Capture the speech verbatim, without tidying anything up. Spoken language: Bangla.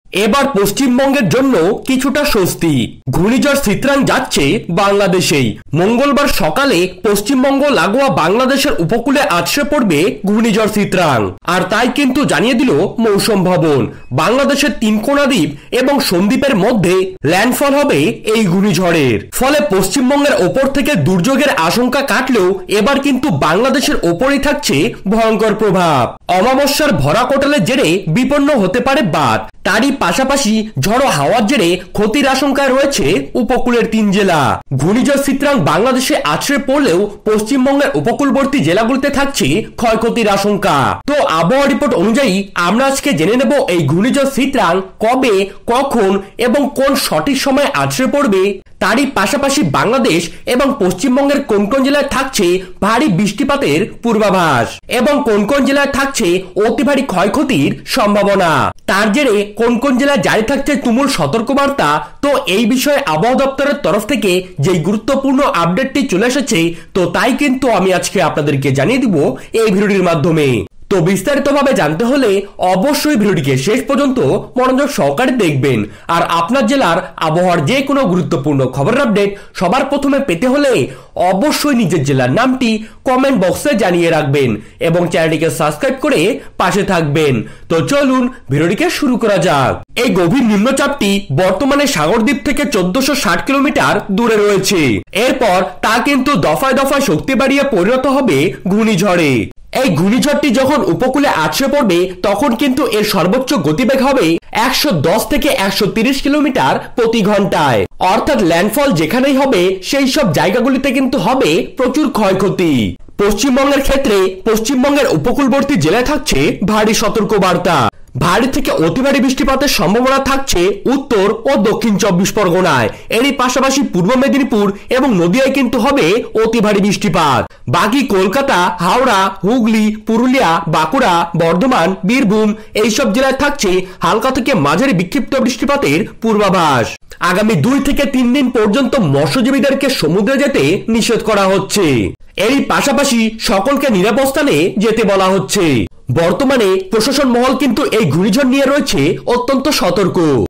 এবার পশ্চিমবঙ্গের জন্য কিছুটা স্বস্তি। ঘূর্ণিঝড় সিতরাং যাচ্ছে বাংলাদেশেই। মঙ্গলবার সকালে পশ্চিমবঙ্গ লাগোয়া বাংলাদেশের উপকূলে আছড়ে পড়বে ঘূর্ণিঝড় সিতরাং। আর তাই কিন্তু জানিয়ে দিল মৌসুম ভবন, বাংলাদেশের তিনকোনা দ্বীপ এবং সন্দ্বীপের মধ্যে ল্যান্ডফল হবে এই ঘূর্ণিঝড়ের। ফলে পশ্চিমবঙ্গের ওপর থেকে দুর্যোগের আশঙ্কা কাটলেও এবার কিন্তু বাংলাদেশের ওপরেই থাকছে ভয়ঙ্কর প্রভাব। অমাবস্যার ভরা কোটালের জেরে বিপন্ন হতে পারে বাঁধ। তারই পাশাপাশি ঝড়ো হাওয়ার জেরে ক্ষতির আশঙ্কায় রয়েছে উপকূলের তিন জেলা। ঘূর্ণিঝড় সিতরাং বাংলাদেশে আছড়ে পড়লেও পশ্চিমবঙ্গের উপকূলবর্তী জেলাগুলিতে থাকছে ক্ষয়ক্ষতির আশঙ্কা। তো আবহাওয়া রিপোর্ট অনুযায়ী আমরা আজকে জেনে নেব এই ঘূর্ণিঝড় সিতরাং কবে, কখন এবং কোন সঠিক সময় আছড়ে পড়বে। তারই পাশাপাশি বাংলাদেশ এবং পশ্চিমবঙ্গের কোন কোন জেলায় থাকছে ভারী বৃষ্টিপাতের পূর্বাভাস এবং কোন কোন জেলায় থাকছে অতি ভারী ক্ষয়ক্ষতির সম্ভাবনা। তার জেরে কোন কোন জেলায় জারি থাকছে তুমুল সতর্কবার্তা। তো এই বিষয়ে আবহাওয়া দপ্তরের তরফ থেকে যে গুরুত্বপূর্ণ আপডেটটি চলে এসেছে, তো তাই কিন্তু আমি আজকে আপনাদেরকে জানিয়ে দিব এই ভিডিওটির মাধ্যমে। তো বিস্তারিতভাবে জানতে হলে অবশ্যই ভিডিওটিকে শেষ পর্যন্ত মনোযোগ সহকারে দেখবেন। আর আপনার জেলার আবহাওয়ার যে কোনো গুরুত্বপূর্ণ খবরের আপডেট সবার প্রথমে পেতে হলে অবশ্যই নিজের জেলার নামটি কমেন্ট বক্সে জানিয়ে রাখবেন এবং চ্যানেলটিকে সাবস্ক্রাইব করে পাশে থাকবেন। তো চলুন ভিডিওটিকে শুরু করা যাক। এই গভীর নিম্নচাপটি বর্তমানে সাগরদ্বীপ থেকে চোদ্দশো ষাট কিলোমিটার দূরে রয়েছে। এরপর তা কিন্তু দফায় দফায় শক্তি বাড়িয়ে পরিণত হবে ঘূর্ণিঝড়ে। এই ঘূর্ণিঝড়টি যখন উপকূলে আছড়ে পড়বে তখন কিন্তু এর সর্বোচ্চ গতিবেগ হবে একশো দশ থেকে একশো তিরিশ কিলোমিটার প্রতি ঘন্টায়। অর্থাৎ ল্যান্ডফল যেখানেই হবে সেই সব জায়গাগুলিতে কিন্তু হবে প্রচুর ক্ষয়ক্ষতি। পশ্চিমবঙ্গের ক্ষেত্রে পশ্চিমবঙ্গের উপকূলবর্তী জেলায় থাকছে ভারী সতর্কবার্তা। ভারী থেকে অতি ভারী বৃষ্টিপাতের সম্ভাবনা থাকছে উত্তর ও দক্ষিণ চব্বিশ পরগনায়। এরই পাশাপাশি পূর্ব মেদিনীপুর এবং নদিয়ায় কিন্তু হবে অতি ভারী বৃষ্টিপাত। বাকি কলকাতা, হাওড়া, হুগলি, পুরুলিয়া, বাঁকুড়া, বর্ধমান, বীরভূম এইসব জেলায় থাকছে হালকা থেকে মাঝারি বিক্ষিপ্ত বৃষ্টিপাতের পূর্বাভাস। আগামী দুই থেকে তিন দিন পর্যন্ত মৎস্যজীবীদেরকে সমুদ্রে যেতে নিষেধ করা হচ্ছে। এরই পাশাপাশি সকলকে নিরাপদ স্থানে যেতে বলা হচ্ছে। বর্তমানে প্রশাসন মহল কিন্তু এই ঘূর্ণিঝড় নিয়ে রয়েছে অত্যন্ত সতর্ক।